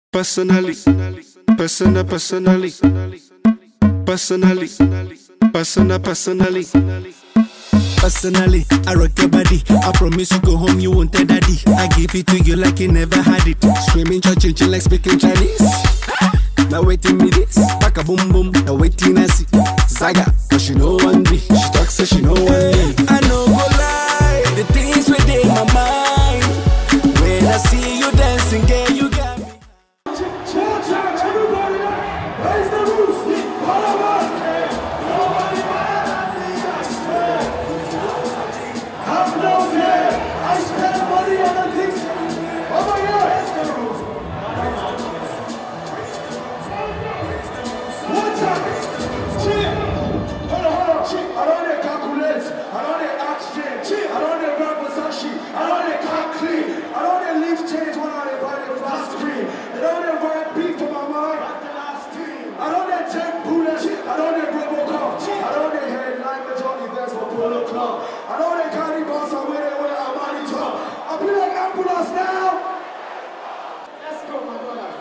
Personally, personally, I rock your body. I promise you go home, you won't tell daddy. I give it to you like you never had it. Screaming, church, like speaking Chinese. Now waiting me this, back a boom boom. Now waiting I see Zaga, but she know one me. She talks so she know one me. I know go lie, the things within my mind. When I see you dancing, girl, you got me. Raise the roof, all of us. Nobody have no fear. I spend money on the things. Oh my God, raise the roof. Watch out. Chill. Hold on. Chill. I don't need calculate. I don't need act straight. Chill. I don't need grab Versace. I don't need car clean. I don't need leaf change when I buy the fast screen. I don't need buy beef for my mind. I don't need 10 bullets, I don't need Robocop, I don't need headline major events for Polo Club, I don't need carry boss and where they wear a money top. I be like ambulance now. Let's go, my brother.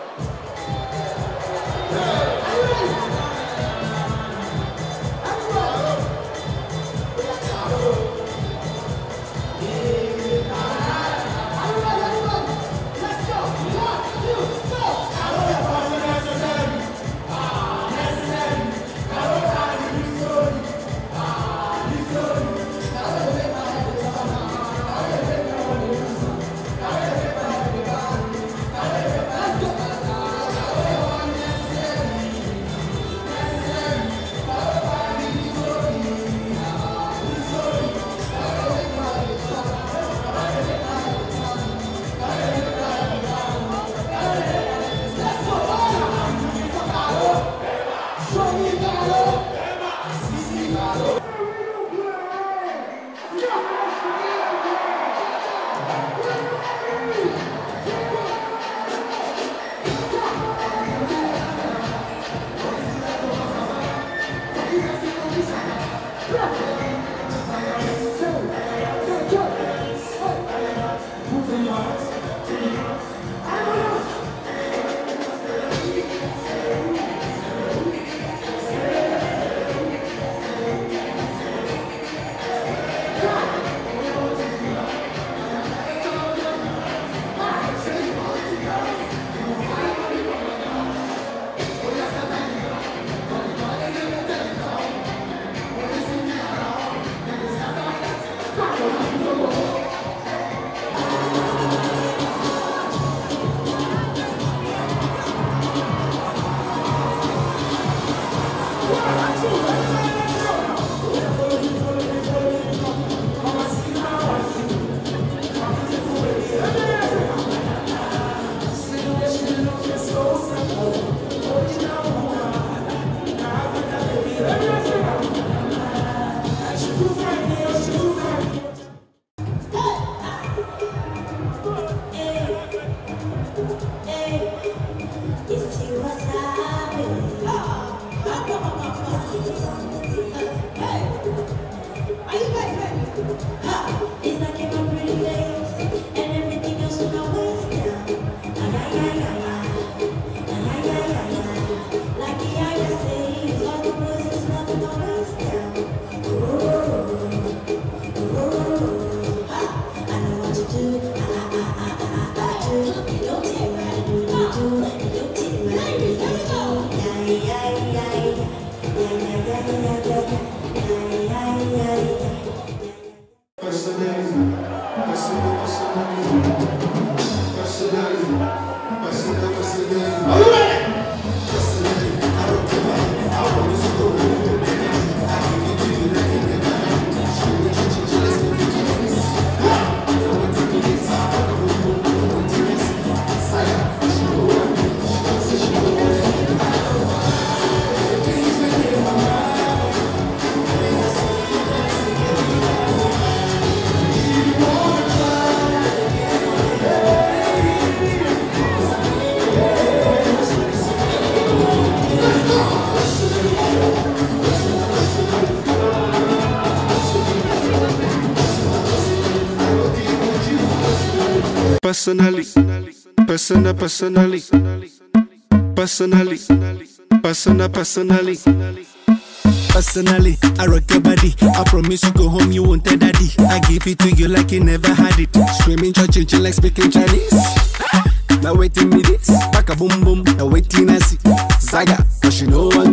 Personally, Personally. Personally, I rock your body. I promise you go home, you won't tell daddy. I give it to you like you never had it. Screaming, churching like speaking Chinese. Now waiting me this, back a boom boom. Now waiting I see Zaga, but she know one